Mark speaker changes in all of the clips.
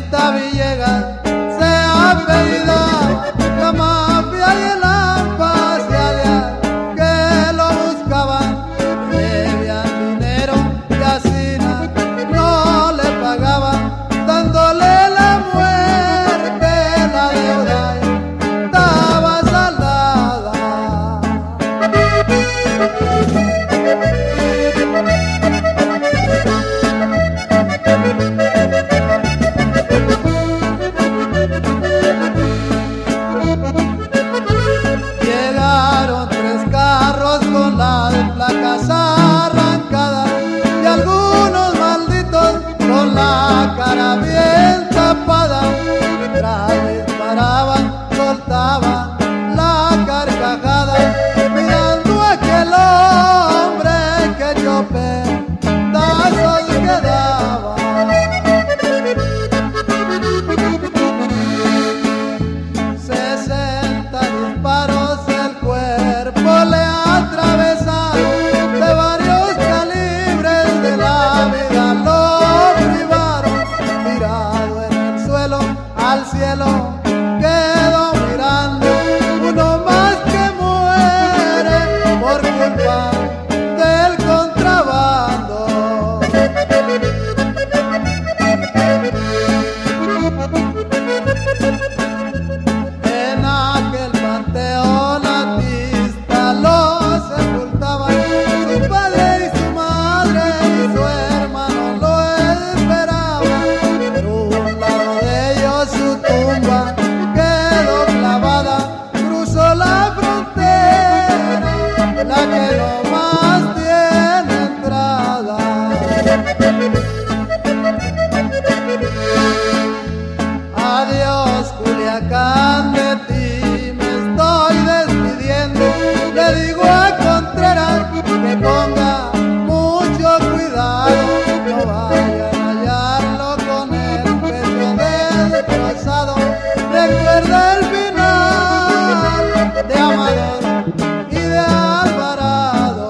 Speaker 1: Esta Villegas se apellidaba la mafia y el AMPA se aliaban, que lo buscaban, debían dinero y así no le pagaban, dándole la muerte, la deuda estaba saldada. Llegaron 3 carros con las placas arrancadas y algunos malditos con la cara bien tapada. Mientras disparaban, soltaban la carcajada, mirando a aquel hombre que echó pedazos que daba. 60 disparos el cuerpo le atravesaron, de varios calibres de la vida lo privaron. Tirado en el suelo, al cielo quedó mirando, uno más que muere por culpa del contrabando. En aquel panteón artista lo sepultaban, su padre y su madre y su hermano lo esperaban. Por un lado de ellos su tumba quedó clavada, cruzó la frontera, la que no más tiene entrada. Adiós Culiacán, de ti me estoy despidiendo. Le digo a Contreras que ponga mucho cuidado, no vayan a hallarlo con el pecho destrozado. Recuerda el final de Amador y de Alvarado.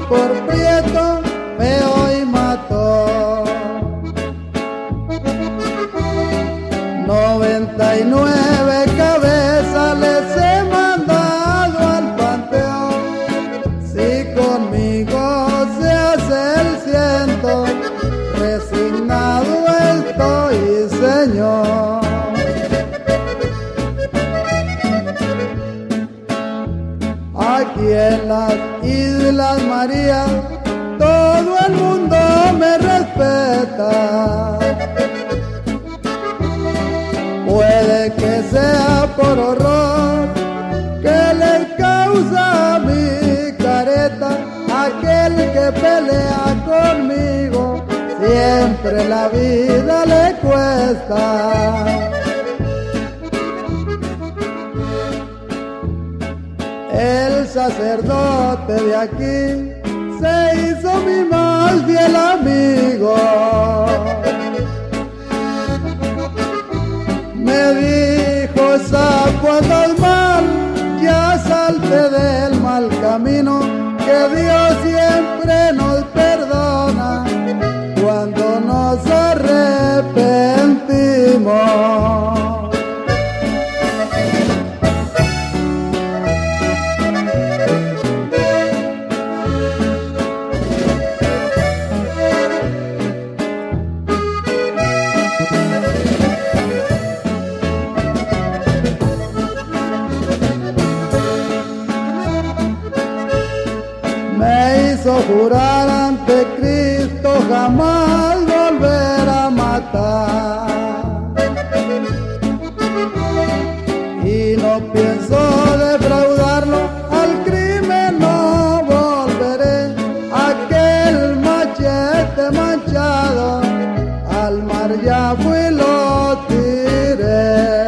Speaker 1: por prieto, feo y mató. 99 cabezas les he mandado al panteón. Si conmigo se hace el ciento, resignado estoy, Señor. Aquí en las Islas Marías todo el mundo me respeta. Puede que sea por horror que le causa mi careta. Aquel que pelea conmigo siempre la vida le cuesta. El sacerdote de aquí se hizo mi más fiel amigo. Me dijo, sapo, andas mal, ya salte del mal camino, que Dios siempre nos perdona cuando nos arrepentimos. Jurar ante Cristo jamás volver a matar, y no pienso defraudarlo, al crimen no volveré. Aquel machete manchado al mar ya fui y lo tiré.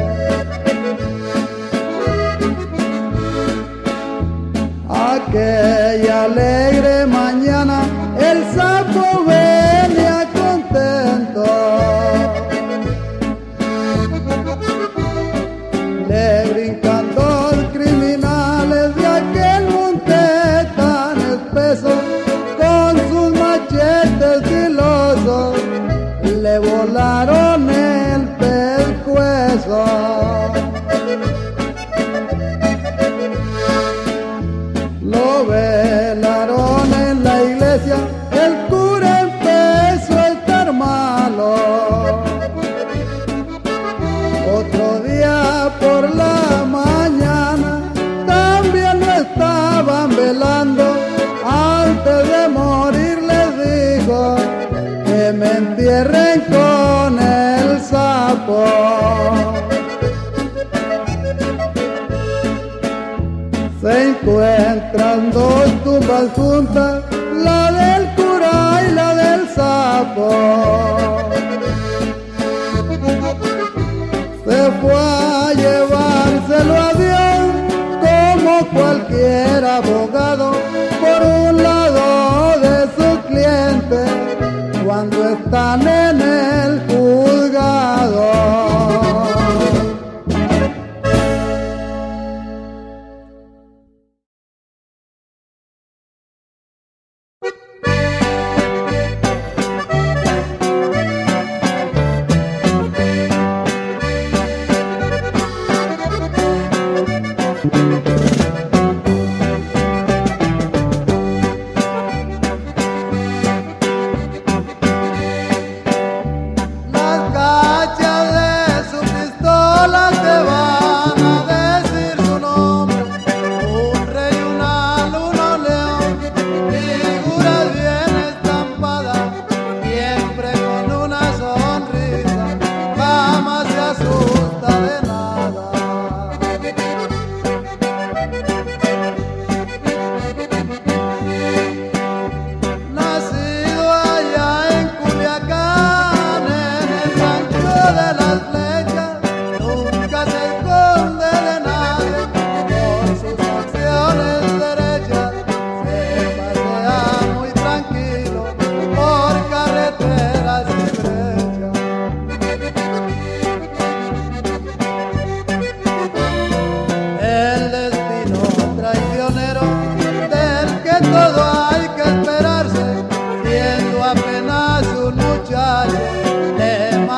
Speaker 1: Aquella alegre mañana el sapo venía contento, le brincan dos criminales de aquel monte tan espeso, con sus machetes filosos le volaron el pescuezo. Lo velaron en la iglesia, el cura empezó a estar malo. Otro día por la mañana también lo estaban velando. Antes de morir les dijo que me entierren con el sapo. Se encuentran dos tumbas juntas, la del cura y la del sapo. Se fue a llevárselo a Dios como cualquier abogado por un lado de su cliente cuando están en el juzgado.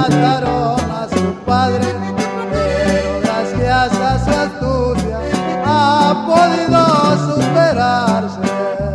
Speaker 1: mataron a su padre, pero gracias a su astucia ha podido superarse.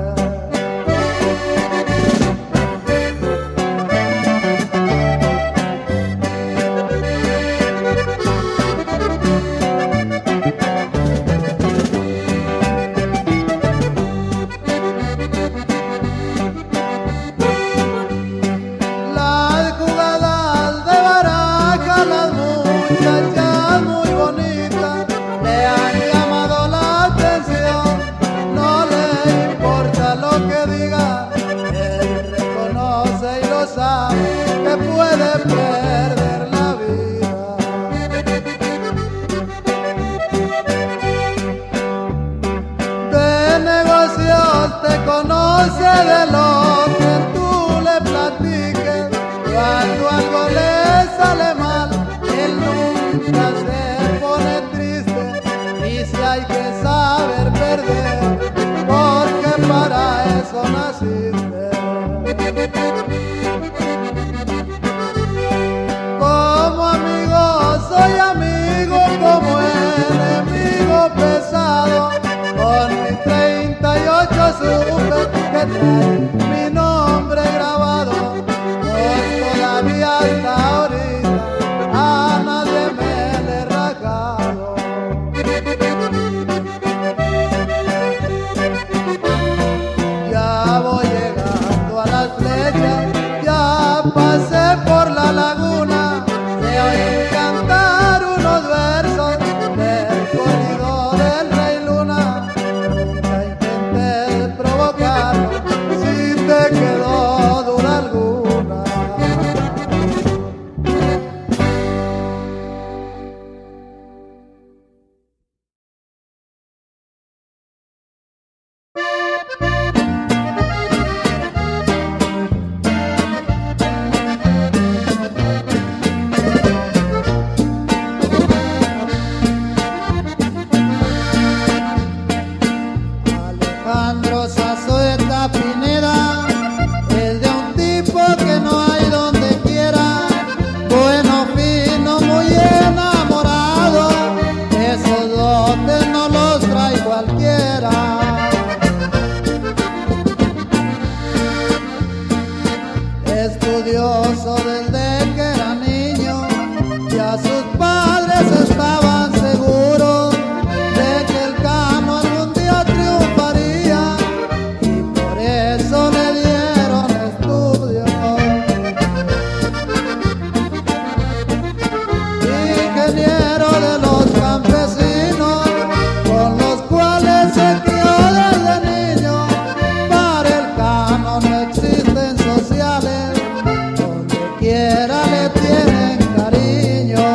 Speaker 1: Que puede perder la vida. De negocios te conoce, de lo que tú le platiques. Cuando algo le sale mal, él nunca se pone triste. Y si hay que saber perder, porque para eso naciste. Soy amigo como enemigo pesado, con mis 38 supe que trae mi nombre grabado, pues todavía hasta ahorita a nadie me le he rajado. Ya voy llegando a las flechas, ya pasé por la laguna, se oye cantar unos versos del corrido del Rey Luna. Nunca intenté provocarlo, si te quedó duda alguna. Alejandro Zazueta Pineda es de un tipo que no hay donde quiera, bueno, fino, muy enamorado, esos dotes no los trae cualquiera. Estudioso desde que era niño, ya sus padres estaban seguros de que el Cano algún día triunfaría, y por eso le dieron estudios. Ingeniero de los campesinos, con los cuales se crió desde niño, para el Cano no existen sociales, donde quiera le tienen cariño.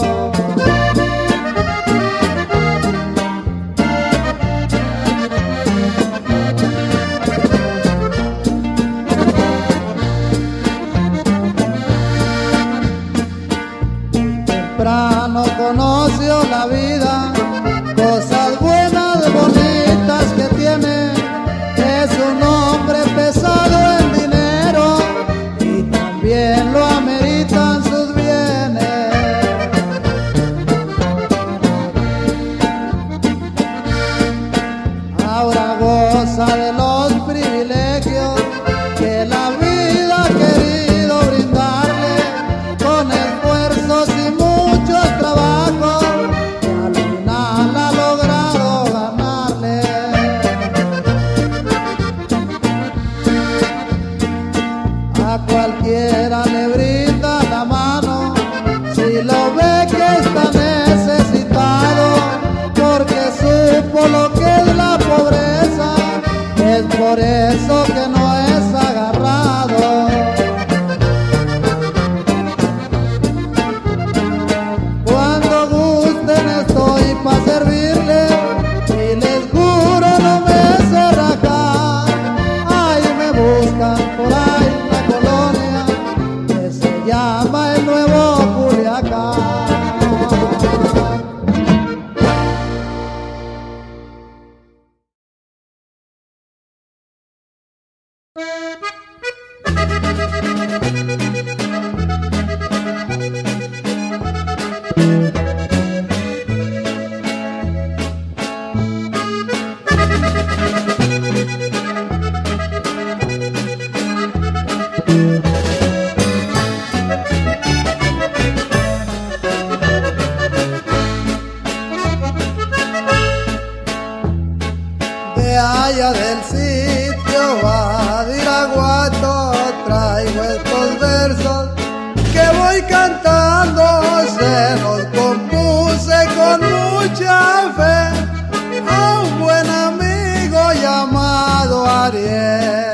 Speaker 1: Temprano conoció la vida, cosas buenas, bonitas que tiene. Es un hombre pesado en dinero y también lo ameritan sus bienes. Ahora goza de los privilegios que la vida ha querido brindarle, con esfuerzos y muchos trabajos, y al final ha logrado voy cantando, se los compuse con mucha fe a un buen amigo llamado Ariel.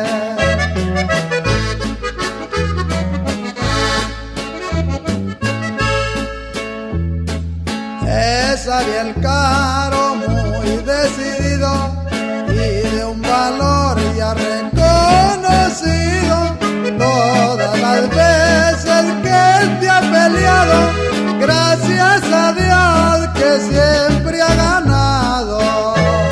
Speaker 1: Es Ariel Caro, muy decidido y de un valor ya reconocido. Todas las veces que él te ha peleado, gracias a Dios que siempre ha ganado.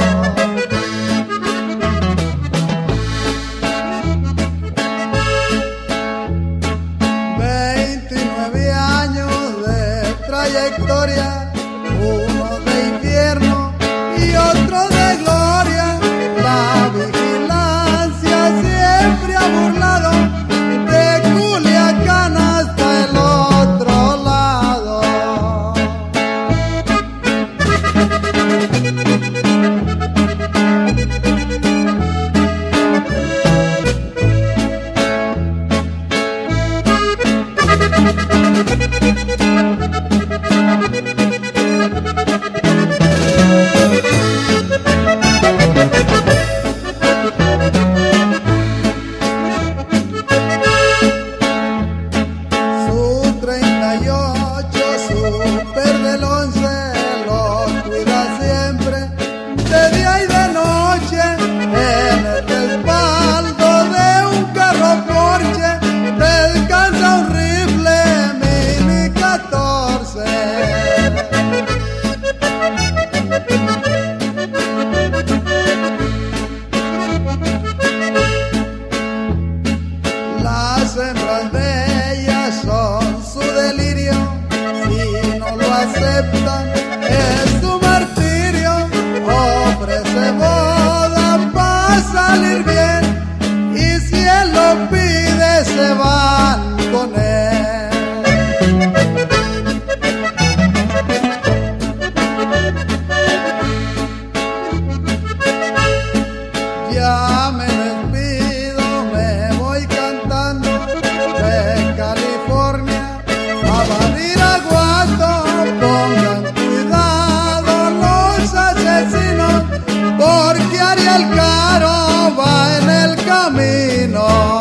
Speaker 1: 29 años de trayectoria, uno de infierno y otro de gloria. La vigilancia siempre ha burlado de Culiacán hasta el otro lado. Las hembras bellas son su delirio, si no lo aceptan es su martirio. Ofrece boda para salir bien y si él lo pide se van con él. Ya me despido, me voy cantando de California a Badiraguato. Pongan cuidado los asesinos, porque Ariel Caro va en el camino.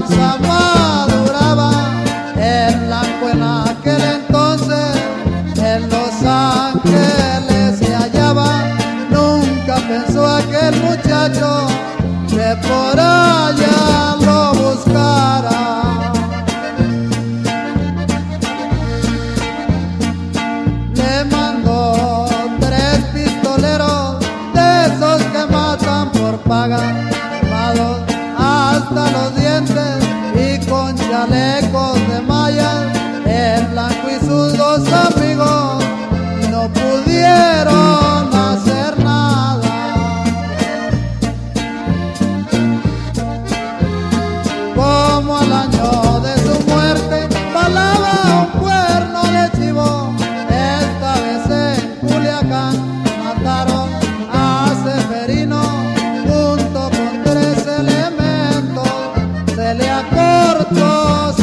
Speaker 1: esperanza maduraba, el blanco en aquel entonces en Los Ángeles se hallaba. Nunca pensó aquel muchacho que por allá lo buscara. Le mandó 3 pistoleros de esos que matan por paga, armados hasta los dientes y con chalecos de malla. El blanco y sus 2 amigos no pudieron hacer nada. Como al año de su muerte balaba un cuerno de chivo, esta vez en Culiacán mataron a Seferino junto con 3 elementos. Se le acortó